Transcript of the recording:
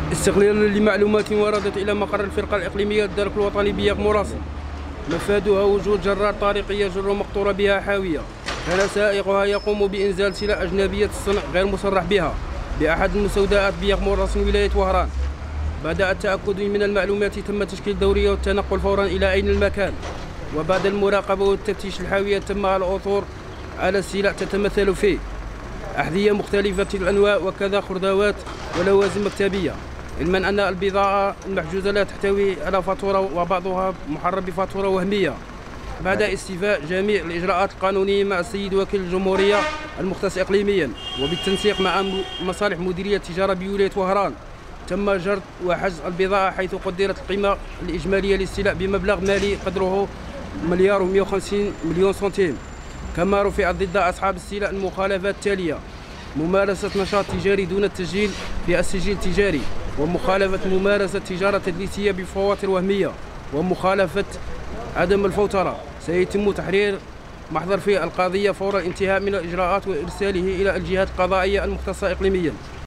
استغلالا لمعلومات وردت إلى مقر الفرقة الإقليمية للدرك الوطني بياغ موراس، مفادها وجود جرار طريقي يجر مقطورة بها حاوية، كان سائقها يقوم بإنزال سلع أجنبية الصنع غير مصرح بها بأحد المستودعات بياغ موراس ولاية وهران. بعد التأكد من المعلومات تم تشكيل دورية والتنقل فورا إلى عين المكان، وبعد المراقبة والتفتيش الحاوية تم العثور على السلع تتمثل في أحذية مختلفة الأنواع وكذا خردوات ولوازم مكتبية، علما أن البضاعة المحجوزة لا تحتوي على فاتورة وبعضها محرر بفاتورة وهمية. بعد استيفاء جميع الإجراءات القانونية مع السيد وكيل الجمهورية المختص إقليميا وبالتنسيق مع مصالح مديرية التجارة بولاية وهران، تم جرد وحجز البضاعة، حيث قدرت القيمة الإجمالية للسلع بمبلغ مالي قدره 1,150,000,000 سنتيم. كما رفعت ضد أصحاب السلع المخالفات التالية: ممارسة نشاط تجاري دون التسجيل في السجل التجاري، ومخالفة ممارسة تجارة تدليسية بفواتر وهمية، ومخالفة عدم الفوترة. سيتم تحرير محضر في القضية فور الانتهاء من الإجراءات وإرساله إلى الجهات القضائية المختصة إقليميا.